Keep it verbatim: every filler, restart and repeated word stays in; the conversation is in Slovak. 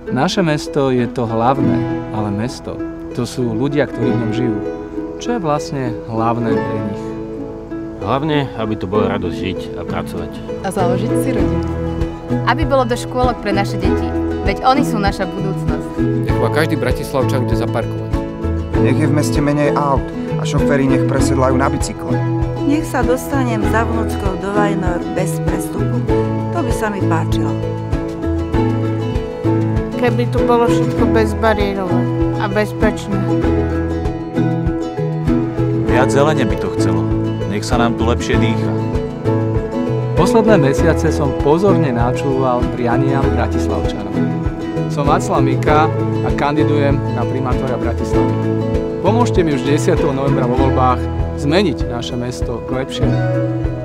Naše mesto je to hlavné, ale mesto, to sú ľudia, ktorí v ňom žijú. Čo je vlastne hlavné pre nich? Hlavne, aby to bolo radosť žiť a pracovať. A založiť si rodinu. Aby bolo do škôlok pre naše deti, veď oni sú naša budúcnosť. Nech má každý Bratislavčan kde zaparkovať. Nech je v meste menej aut a šoféri nech presedlajú na bicykle. Nech sa dostanem za vnúčkou do Vajnor bez prestupu, to by sa mi páčilo. Keby tu bolo všetko bezbariérové a bezpečné. Viac zelene by to chcelo. Nech sa nám tu lepšie dýcha. Posledné mesiace som pozorne načúval prianiam Bratislavčanov. Som Václav Mika a kandidujem na primátora Bratislavy. Pomôžte mi už desiateho novembra vo voľbách zmeniť naše mesto k lepšiemu.